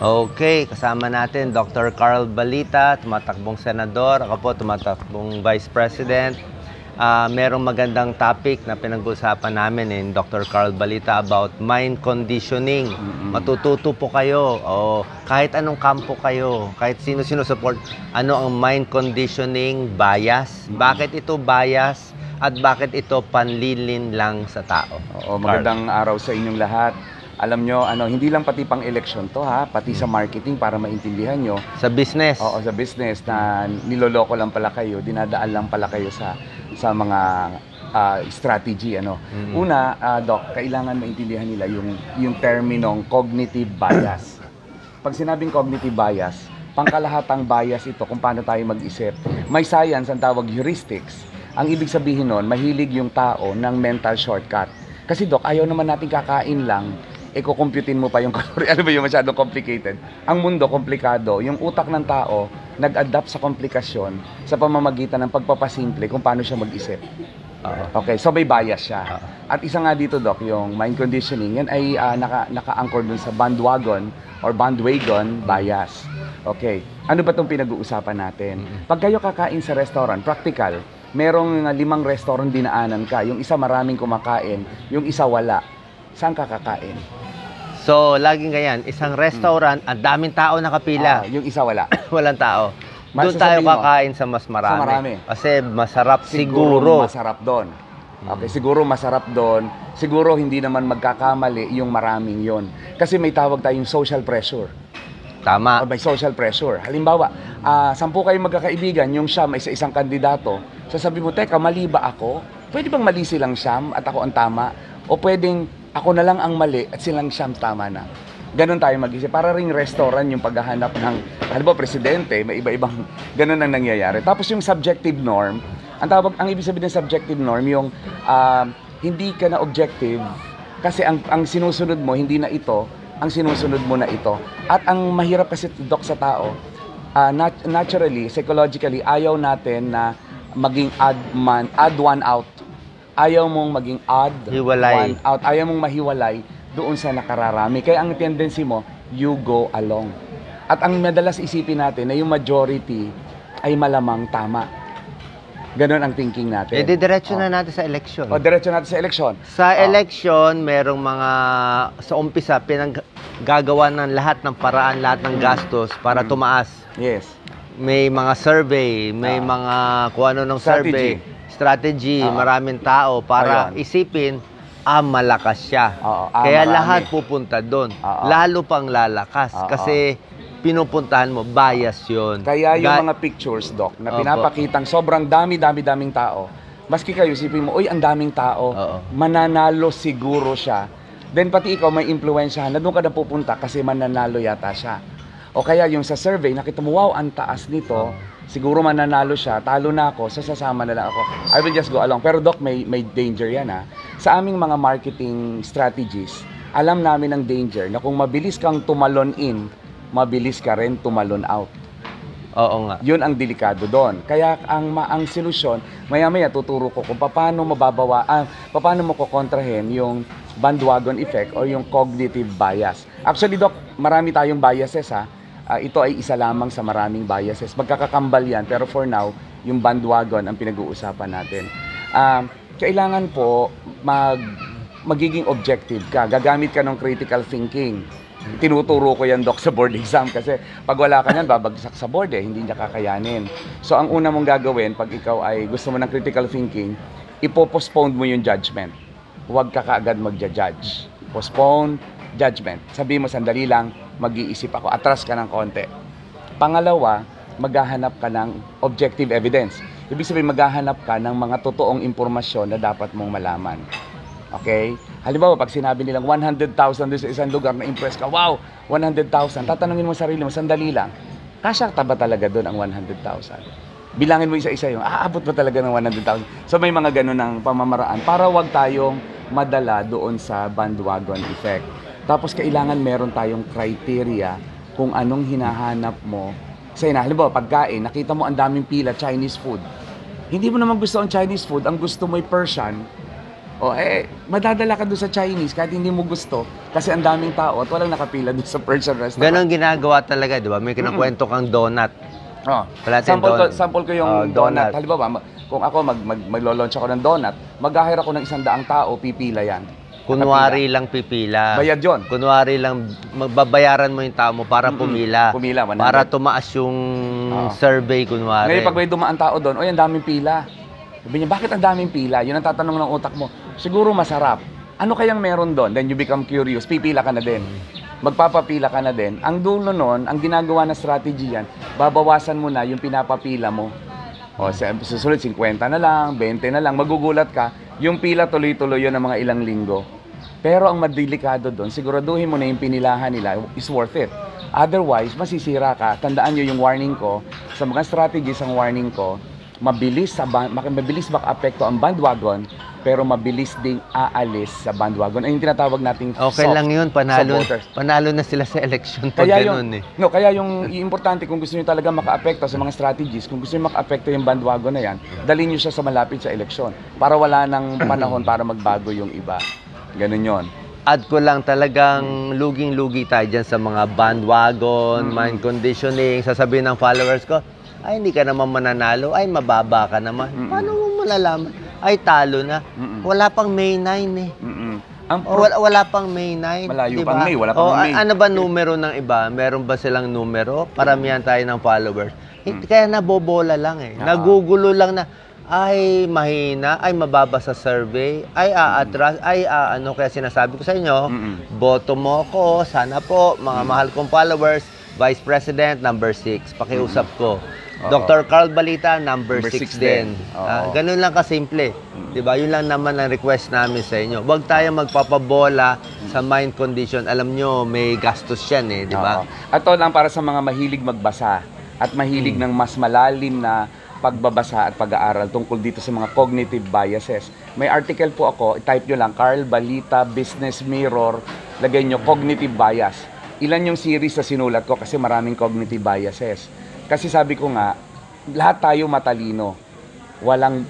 Okay, kasama natin Dr. Carl Balita, tumatakbong senador. Ako po, tumatakbong vice president. Merong magandang topic na pinag-usapan namin ni Dr. Carl Balita about mind conditioning. Matututo po kayo, o kahit anong kampo kayo, kahit sino-sino support, ano ang mind conditioning bias? Bakit ito bias? At bakit ito panlilin lang sa tao? Oo, magandang araw sa inyong lahat. Alam nyo, hindi lang pati pang election to ha, pati sa marketing para maintindihan nyo. Sa business? Oo, sa business na niloloko lang pala kayo, dinadaan lang pala kayo sa mga strategy. Una, Doc, kailangan maintindihan nila yung terminong cognitive bias. Pag sinabing cognitive bias, pangkalahatang bias ito kung paano tayo mag-isip. May science ang tawag heuristics. Ang ibig sabihin nun, mahilig yung tao ng mental shortcut. Kasi Doc, ayaw naman natin kakain lang, kukumputin mo pa yung calorie. Ano ba yung masyadong complicated? Ang mundo, komplikado. Yung utak ng tao, nag-adapt sa komplikasyon sa pamamagitan ng pagpapasimple kung paano siya mag-isip. Okay, so may bias siya. At isa nga dito, Doc, yung mind conditioning, yan ay naka-anchor dun sa bandwagon or bandwagon bias. Okay, ano ba itong pinag-uusapan natin? Pag kayo kakain sa restaurant, practical, merong 5 restaurant dinaanan ka. Yung isa maraming kumakain, yung isa wala. Saan ka kakain? So, laging ganyan. Isang restaurant, ang daming tao nakapila. Yung isa wala. Walang tao. Doon tayo kakain sa mas marami. Sa marami. Kasi masarap siguro. Masarap doon. Okay, siguro masarap doon. Siguro hindi naman magkakamali yung maraming yon. Kasi may tawag tayong social pressure. Tama. O may social pressure. Halimbawa, 10 kayong magkakaibigan, yung Siyam ay isang kandidato. Sasabi mo, teka, mali ba ako? Pwede bang mali silang Siyam at ako ang tama? O pwedeng ako na lang ang mali at silang Siyam tama na? Ganon tayo mag-isip. Para ring restaurant yung paghahanap ng, halimbawa, presidente, may iba-ibang ganon ang nangyayari. Tapos yung subjective norm, ang ibig sabihin ng subjective norm, yung hindi ka na objective kasi ang sinusunod mo, hindi na ito, ang sinusunod mo na ito. At ang mahirap kasi, Doc, sa tao, naturally, psychologically, ayaw natin na maging odd one out. Ayaw mong maging odd one out. Ayaw mong mahiwalay doon sa nakararami. Kaya ang tendency mo, you go along. At ang madalas isipin natin na yung majority ay malamang tama. Ganon ang thinking natin. Diretso na natin sa election. Diretso natin sa election. Sa election, merong mga, sa umpisa, gagawa ng lahat ng paraan, lahat ng gastos para tumaas. Yes. May mga survey, may mga kung ano ng survey, strategy, maraming tao para isipin, malakas siya. Kaya marami. Lahat pupunta doon. Lalo pang lalakas kasi pinupuntahan mo, bias yun. Kaya yung mga pictures, Doc, na pinapakitang sobrang daming tao, maski kayo isipin mo, ang daming tao, mananalo siguro siya. Then pati ikaw may impluwensyahan na doon ka na pupunta kasi mananalo yata siya. O kaya yung sa survey, nakita mo, wow, ang taas nito, siguro mananalo siya, talo na ako, sasama na lang ako. I will just go along. Pero Doc, may danger yan ha. Sa aming mga marketing strategies, alam namin ang danger na kung mabilis kang tumalon in, mabilis ka rin tumalon out. Oo nga. Yun ang delikado doon. Kaya ang solusyon, maya-maya tuturo ko kung paano paano mo kukontrahin yung bandwagon effect o yung cognitive bias. Actually, Doc, marami tayong biases ha. Ito ay isa lamang sa maraming biases. Magkakakambal yan, pero for now, yung bandwagon ang pinag-uusapan natin. Kailangan po magiging objective ka. Gagamit ka ng critical thinking. Tinuturo ko yan, Doc, sa board exam kasi pag wala ka yan, babagsak sa board hindi niya kakayanin. So, ang una mong gagawin pag ikaw ay gusto mo ng critical thinking, ipopostpone mo yung judgment. Huwag ka kaagad magja-judge. Postpone judgment. Sabi mo, sandali lang, mag-iisip ako. Atras ka ng konti. Pangalawa, maghahanap ka ng objective evidence. Ibig sabihin, maghahanap ka ng mga totoong impormasyon na dapat mong malaman. Okay? Halimbawa, pag sinabi nilang 100,000 doon sa isang lugar na impress ka, wow, 100,000. Tatanungin mo sarili mo, sandali lang. Kasya ba talaga doon ang 100,000? Bilangin mo isa-isa yung, aabot ba talaga ng 100,000? So may mga ganun ng pamamaraan para wag tayong madala doon sa bandwagon effect. Tapos kailangan meron tayong criteria kung anong hinahanap mo. Kasi halimbawa, pagkain, nakita mo ang daming pila, Chinese food. Hindi mo naman gusto ang Chinese food, ang gusto mo ay Persian, Madadala ka doon sa Chinese kahit hindi mo gusto kasi ang daming tao at walang nakapila doon sa Persian restaurant. Ganon ginagawa talaga, di ba? May kinakwento kang donut. Oh. Wala tayong donut. Sample ko yung donut. Halimbawa, kung ako maglo-launch ako ng donut, mag-hire ako ng 100 tao, pipila yan. Kunwari lang pipila. Bayad yun. Kunwari lang, magbabayaran mo yung tao mo para pumila. Pumila, 100. Para tumaas yung survey, kunwari. Ngayon, pag may dumaan tao doon, ang daming pila. Sabi niya, bakit ang daming pila? Yun ang tatanong ng utak mo. Siguro masarap. Ano kayang meron doon? Then you become curious. Pipila ka na din. Magpapapila ka na din. Ang dulo nun, ang ginagawa na strategy yan, babawasan mo na yung pinapapila mo. O, susunod, 50 na lang, 20 na lang. Magugulat ka, yung pila tuloy-tuloy yun ng mga ilang linggo. Pero ang madelikado doon, siguraduhin mo na yung pinilahan nila is worth it. Otherwise, masisira ka. Tandaan nyo yung warning ko. Sa mga strategies ang warning ko, mabilis maka-apekto ang bandwagon, pero mabilis ding aalis sa bandwagon. Ay, yung tinatawag nating okay soft lang yun, supporters. panalo na sila sa election pag ganun eh. Kaya yung importante, kung gusto niyo talaga maka-apekto sa mga strategies, kung gusto niyo maka-apekto yung bandwagon na yan, dalhin niyo siya sa malapit sa eleksyon para wala nang panahon para magbago yung iba. Ganun yon. Add ko lang, talagang luging-lugi tayo dyan sa mga bandwagon, mind conditioning, sasabihin ng followers ko, ay hindi ka naman mananalo, ay mababa ka naman. Paano mo malalaman? Ay talo na. Wala pang May 9 eh. Wala pang May 9. Malayo diba? pang May, wala pang May. Ano ba numero ng iba? Meron ba silang numero? Paramihan tayo ng followers. Kaya nabobola lang eh. Nagugulo lang na, ay mahina, ay mababa sa survey, ay aatras, ay ano, kaya sinasabi ko sa inyo, boto mo ko, sana po, mga mahal kong followers, Vice President, number 6, pakiusap ko. Dr. Carl Balita, number 6 din. Ganun lang kasimple. Diba? Yun lang naman ang request namin sa inyo. Huwag tayo magpapabola sa mind condition. Alam nyo, may gastos yan eh. Diba? At to lang para sa mga mahilig magbasa at mahilig ng mas malalim na pagbabasa at pag-aaral tungkol dito sa mga cognitive biases. May article po ako, type nyo lang, Carl Balita, Business Mirror, lagay nyo, cognitive bias. Ilan yung series na sinulat ko kasi maraming cognitive biases. Kasi sabi ko nga, lahat tayo matalino. Walang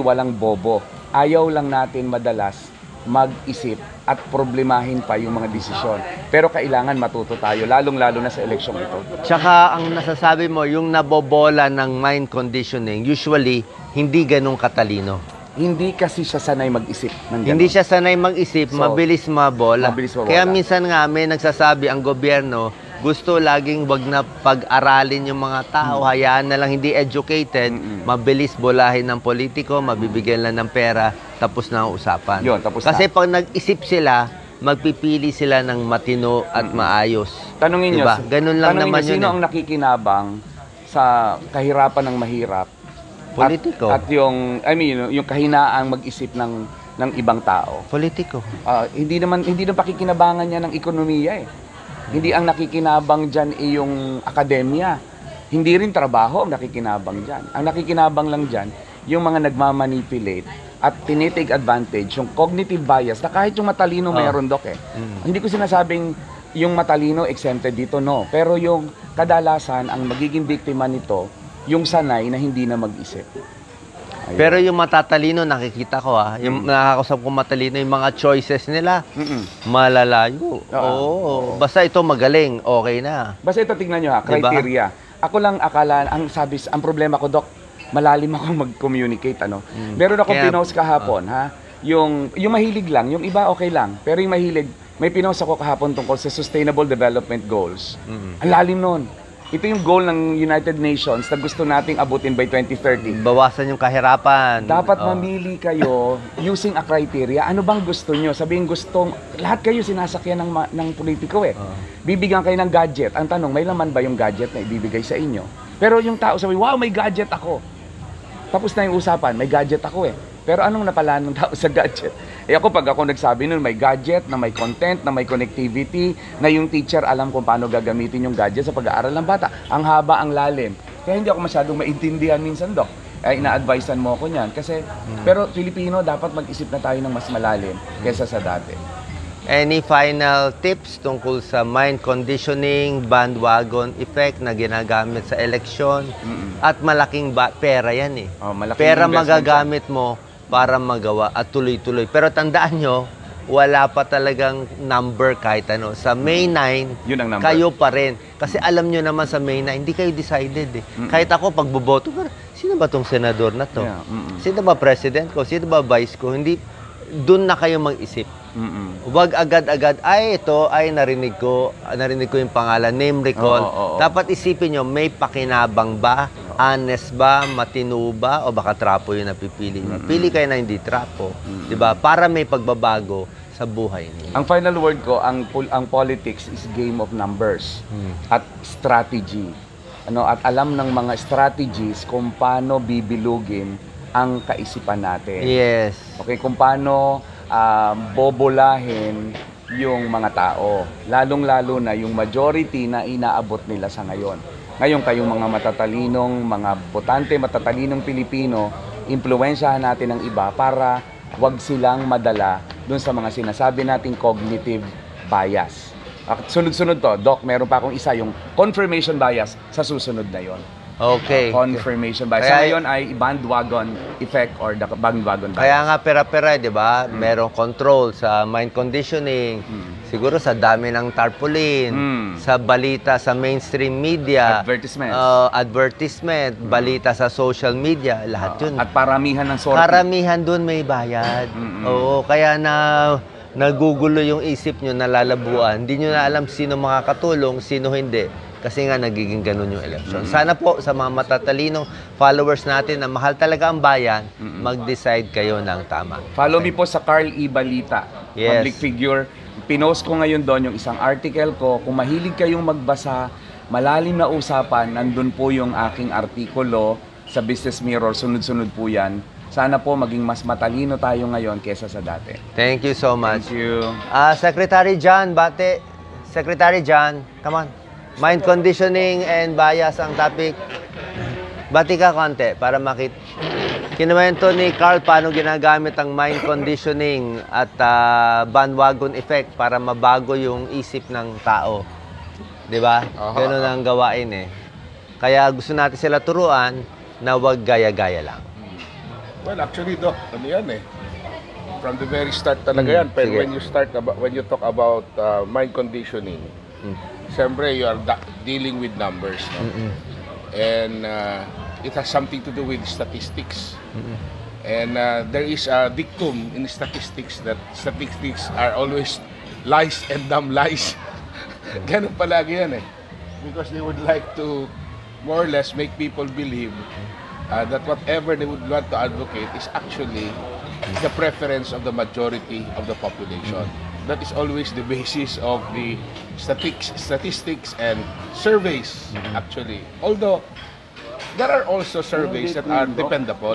bobo. Ayaw lang natin madalas mag-isip at problemahin pa yung mga desisyon. Pero kailangan matuto tayo, lalong-lalo na sa eleksyong ito. Tsaka ang nasasabi mo, yung nabobola ng mind conditioning, usually, hindi ganun katalino. Hindi kasi siya sanay mag-isip ng ganun. Hindi siya sanay mag-isip, mabilis mabola. Kaya minsan nga may nagsasabi ang gobyerno, gusto laging wag na pag-aralin yung mga tao, hayaan na lang hindi educated, mabilis bolahin ng politiko, mabibigyan lang ng pera, tapos na ang usapan. Yun, tapos kasi pag nag-isip sila, magpipili sila ng matino at maayos. Tanungin nyo, diba? Ganun lang naman yun. Sino ang nakikinabang sa kahirapan ng mahirap? Politiko. At yung kahinaang mag-isip ng ibang tao. Politiko. Hindi naman pakikinabangan niya ng ekonomiya eh. Hindi ang nakikinabang dyan yung akademya. Hindi rin trabaho ang nakikinabang dyan. Ang nakikinabang lang dyan, yung mga nagmamanipulate at tinitake advantage, yung cognitive bias, na kahit yung matalino mayroon, Dok eh. Hindi ko sinasabing yung matalino exempted dito, no. Pero yung kadalasan, ang magiging biktima nito, yung sanay na hindi na mag-isip. Ayun. Pero yung matatalino, nakikita ko yung nakakausap ko matalino, yung mga choices nila, malalayo. Oo. Basta ito magaling, okay na. Basta ito, tignan nyo criteria. Diba? Ako lang akala, ang problema ko, Dok, malalim ako mag-communicate, ano. Meron akong pinost kahapon, yung mahilig lang, yung iba okay lang, pero yung mahilig, may pinost ako kahapon tungkol sa Sustainable Development Goals. Ang lalim nun. Ito yung goal ng United Nations na gusto nating abutin by 2030. Bawasan yung kahirapan. Dapat mamili kayo using a criteria. Ano bang gusto nyo? Sabihin lahat kayo sinasakyan ng politiko eh. Bibigyan kayo ng gadget. Ang tanong, may laman ba yung gadget na ibibigay sa inyo? Pero yung tao sabi, wow, may gadget ako. Tapos na yung usapan, may gadget ako eh. Pero anong napala ng tao sa gadget? Pag ako nagsabi nun, may gadget, na may content, na may connectivity, na yung teacher alam kung paano gagamitin yung gadget sa pag-aaral ng bata. Ang haba, ang lalim. Kaya hindi ako masyadong maintindihan minsan, Dok. Ina-advisean mo ako niyan. Kasi, pero Filipino, dapat mag-isip na tayo ng mas malalim kaysa sa dati. Any final tips tungkol sa mind conditioning, bandwagon effect na ginagamit sa eleksyon? At malaking pera yan eh. Malaking pera investment magagamit mo para magawa at tuloy-tuloy. Pero tandaan nyo, wala pa talagang number kahit ano. Sa May 9, Yun ang number. kayo pa rin. Kasi alam nyo naman sa May 9, hindi kayo decided eh. Kahit ako, pag boboto, sino ba tong senador na to? Yeah, Sino ba president ko? Sino ba vice ko? Hindi, doon na kayo mag-isip. Huwag agad-agad, ay ito, ay narinig ko yung pangalan, name recall. Oo. Dapat isipin nyo, may pakinabang ba? Honest ba? Matino ba? O baka trapo yung napipili nyo? Pili kayo na hindi trapo. Diba? Para may pagbabago sa buhay niyo. Ang final word ko, ang politics is game of numbers at strategy. At alam ng mga strategies kung paano bibilugin ang kaisipan natin. Yes. Okay, kung paano bobolahin yung mga tao. Lalong-lalo na yung majority na inaabot nila sa ngayon. Ngayon, kayong mga matatalinong, mga botante, matatalinong Pilipino, impluwensyahan natin ang iba para wag silang madala dun sa mga sinasabi nating cognitive bias. At sunod-sunod to, Doc, meron pa akong isa, yung confirmation bias sa susunod na yon. Okay. Confirmation bias. Sa ngayon ay bandwagon effect or the bandwagon bias. Kaya nga pera-pera, di ba? Merong control sa mind conditioning. Siguro sa dami ng tarpaulin, sa balita sa mainstream media, advertisement, balita sa social media, lahat yun. At paramihan ng sorting. Karamihan doon may bayad. Oo, kaya nagugulo yung isip nyo, nalalabuan. Hindi nyo na alam sino makakatulong, sino hindi. Kasi nga nagiging ganun yung election. Sana po sa mga matatalinong followers natin na mahal talaga ang bayan, mag-decide kayo ng tama. Follow me po sa Carl E. Balita, Yes. public figure. Pinost ko ngayon doon yung isang article ko. Kung mahilig kayong magbasa, malalim na usapan, nandun po yung aking artikulo sa Business Mirror. Sunod-sunod po yan. Sana po maging mas matalino tayo ngayon kesa sa dati. Thank you so much. Thank you. Secretary John, bate. Secretary John, come on. Mind conditioning and bias ang topic. Bati ka konti para makita. Kinuwento ni Carl paano ginagamit ang mind conditioning at bandwagon effect para mabago yung isip ng tao. 'Di ba? Ganun ang gawain eh. Kaya gusto natin sila turuan na wag gaya-gaya lang. Well, actually, Doc, ano yan eh. From the very start talaga yan. Pero Sige. when you talk about mind conditioning, siyempre, you are dealing with numbers. No? And it has something to do with statistics. And there is a dictum in statistics that statistics are always lies and dumb lies. Ganun palagi yan eh. Because they would like to more or less make people believe that whatever they would want to advocate is actually the preference of the majority of the population. That is always the basis of the statistics and surveys, actually. Although, there are also surveys that are dependable.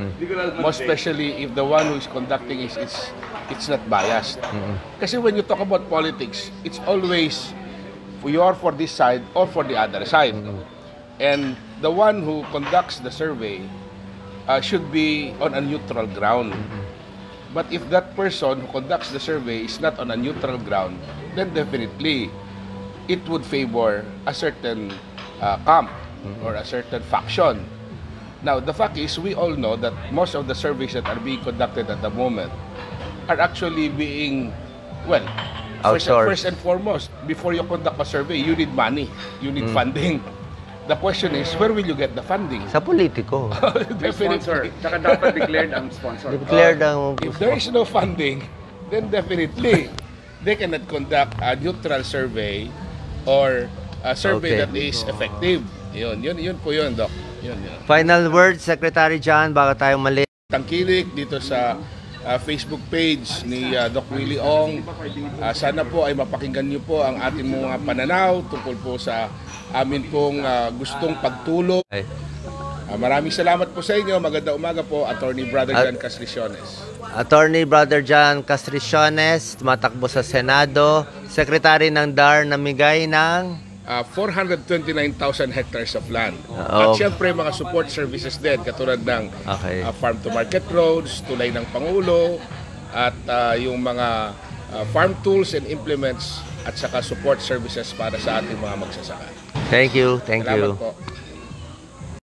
Most especially if the one who is conducting it's not biased. Kasi when you talk about politics, it's always you are for this side or for the other side. And the one who conducts the survey should be on a neutral ground. But if that person who conducts the survey is not on a neutral ground, then definitely it would favor a certain camp or a certain faction. Now, the fact is, we all know that most of the surveys that are being conducted at the moment are actually being, well, first and foremost, before you conduct a survey, you need money, you need funding. The question is, where will you get the funding? Sa politiko. Definitely. Tsaka dapat declared ang sponsor. Declared ang... If there is no funding, then definitely they cannot conduct a neutral survey or a survey that is effective. Yun po yun, Doc. Yun. Final word, Secretary John, bago tayo mali. Tangkilik dito sa Facebook page ni Doc Willie Ong. Sana po ay mapakinggan niyo po ang ating mga pananaw tungkol po sa amin pong gustong pagtulong. Maraming salamat po sa inyo. Magandang umaga po, Attorney Brother John Castriciones. Attorney Brother John Castriciones, tumatakbo sa Senado, Secretary ng DAR namigay ng 429,000 hectares of land. At syempre mga support services din katulad ng farm to market roads, tulay ng Pangulo, at yung mga farm tools and implements at saka support services para sa ating mga magsasaka. Thank you. Thank you. Salamat po.